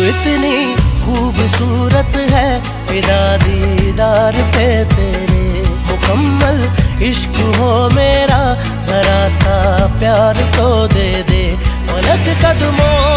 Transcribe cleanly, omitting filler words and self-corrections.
इतनी खूबसूरत है, फिदा दीदार पे तेरे। मुकम्मल इश्क हो मेरा, जरा सा प्यार तो दे दे। पलक कदमों